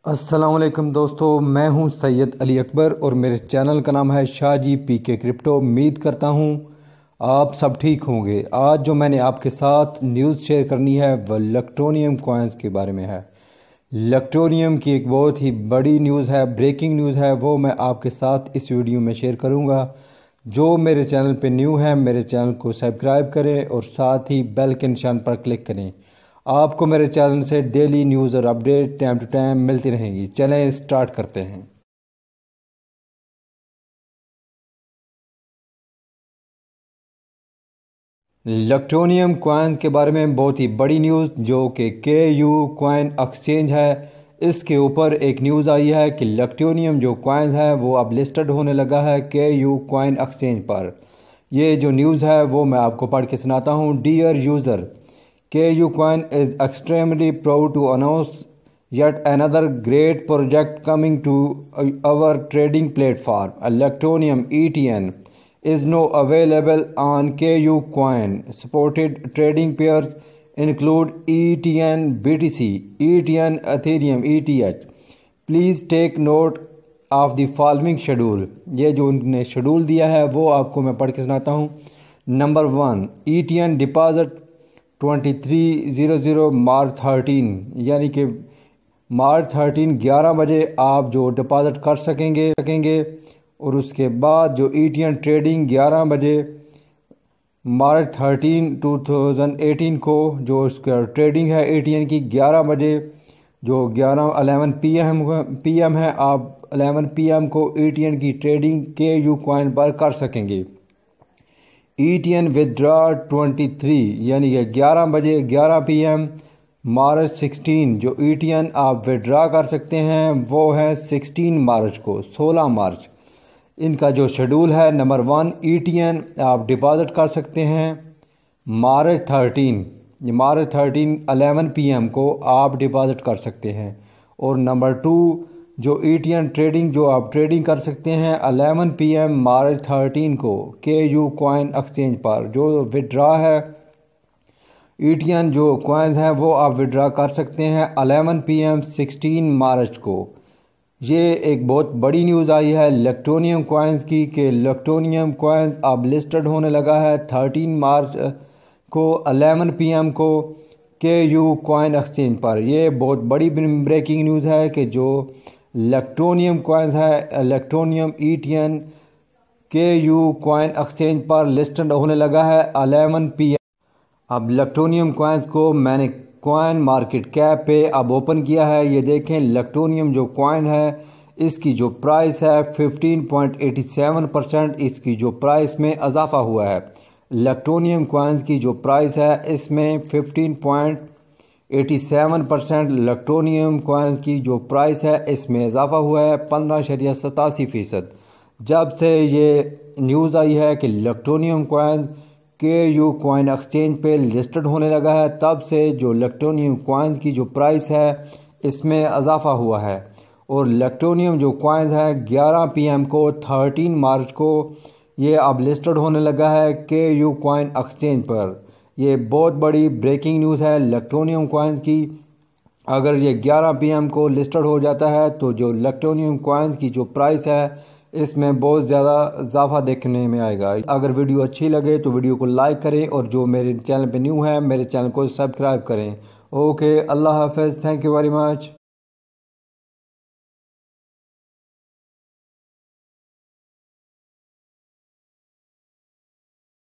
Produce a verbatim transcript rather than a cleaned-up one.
अस्सलाम वालेकुम दोस्तों, मैं हूं सैयद अली अकबर और मेरे चैनल का नाम है शाहजी पी के क्रिप्टो। उम्मीद करता हूं आप सब ठीक होंगे। आज जो मैंने आपके साथ न्यूज़ शेयर करनी है वह लक्टोनियम कॉइन्स के बारे में है। लक्टोनियम की एक बहुत ही बड़ी न्यूज़ है, ब्रेकिंग न्यूज़ है, वो मैं आपके साथ इस वीडियो में शेयर करूंगा। जो मेरे चैनल पे न्यू है मेरे चैनल को सब्सक्राइब करें और साथ ही बेल के निशान पर क्लिक करें। आपको मेरे चैनल से डेली न्यूज़ और अपडेट टाइम टू टाइम मिलती रहेंगी। चलें स्टार्ट करते हैं। लक्टोनियम कॉइन्स के बारे में बहुत ही बड़ी न्यूज़ जो कि के यू कॉइन एक्सचेंज है, इसके ऊपर एक न्यूज़ आई है कि लक्टोनियम जो कॉइन है वो अब लिस्टेड होने लगा है के यू कॉइन एक्सचेंज पर। ये जो न्यूज़ है वो मैं आपको पढ़ के सुनाता हूँ। Dear user, K U Coin is extremely proud to announce yet another great project coming to our trading platform. Electronium E T N is now available on K U Coin. Supported trading pairs include E T N B T C, E T N Ethereum E T H. Please take note of the following schedule. ये जो उन्होंने schedule दिया है वो आपको मैं पढ़ के सुनाता हूँ। Number one, E T N deposit twenty three zero zero March thirteen, यानी कि मार्च थर्टीन ग्यारह बजे आप जो डिपॉजिट कर सकेंगे सकेंगे और उसके बाद जो ई टी एन ट्रेडिंग ग्यारह बजे March thirteen two thousand eighteen को जो उसका ट्रेडिंग है ए टी एन की ग्यारह बजे जो ग्यारह eleven P M P M है, आप अलेवन पी एम को ई टी एन की ट्रेडिंग के यू कॉइन पर कर सकेंगे। E T N withdraw twenty three यानी कि ग्यारह बजे ग्यारह पी एम मार्च सिक्सटीन जो ई टी एन आप विदड्रा कर सकते हैं वो है सिक्सटीन मार्च को, सोलह मार्च। इनका जो शेड्यूल है, number one, E T N आप डिपॉजिट कर सकते हैं March thirteen, March thirteen eleven P M को आप डिपॉजिट कर सकते हैं। और नंबर टू, जो ई टी एन ट्रेडिंग जो आप ट्रेडिंग कर सकते हैं eleven P M March thirteen को के यू कॉइन एक्सचेंज पर। जो विड्रा है ई टी एन जो कॉइन्स हैं वो आप विड्रा कर सकते हैं eleven P M sixteen March को। ये एक बहुत बड़ी न्यूज़ आई है लक्टोनियम कॉइन्स की कि लक्टोनियम कॉइन्स अब लिस्टेड होने लगा है थर्टीन मार्च को अलेवन पी एम को के यू कॉइन एक्सचेंज पर। ये बहुत बड़ी ब्रेकिंग न्यूज़ है कि जो लक्टोनियम कॉइन्स है Electroneum E T N K U coin exchange पर लिस्टेड होने लगा है अलेवन पी एम। अब लक्टोनियम कॉइन्स को मैंने कॉइन मार्केट कैप पे अब ओपन किया है। ये देखें, लक्टोनियम जो कॉइन है इसकी जो प्राइस है fifteen point eighty seven percent इसकी जो प्राइस में इजाफा हुआ है। लक्टोनियम कॉइन्स की जो प्राइस है इसमें fifteen point eighty seven percent Electroneum coins की जो प्राइस है इसमें इजाफा हुआ है पंद्रह शरिया सतासी फ़ीसद। जब से ये न्यूज़ आई है कि Electroneum coins K U coin exchange पे लिस्टेड होने लगा है, तब से जो लक्टोनियम कॉइन्स की जो प्राइस है इसमें इजाफा हुआ है। और लक्टोनियम जो कॉइन्स है ग्यारह पी एम को थर्टीन मार्च को ये अब लिस्टेड होने लगा है के यू कॉइन एक्सचेंज पर। ये बहुत बड़ी ब्रेकिंग न्यूज़ है लक्टोनियम कॉइन्स की। अगर ये ग्यारह पी एम को लिस्टेड हो जाता है तो जो लक्टोनियम कॉइन्स की जो प्राइस है इसमें बहुत ज़्यादा इजाफा देखने में आएगा। अगर वीडियो अच्छी लगे तो वीडियो को लाइक करें और जो मेरे चैनल पे न्यू है मेरे चैनल को सब्सक्राइब करें। ओके, अल्लाह हाफ़िज़, थैंक यू वेरी मच।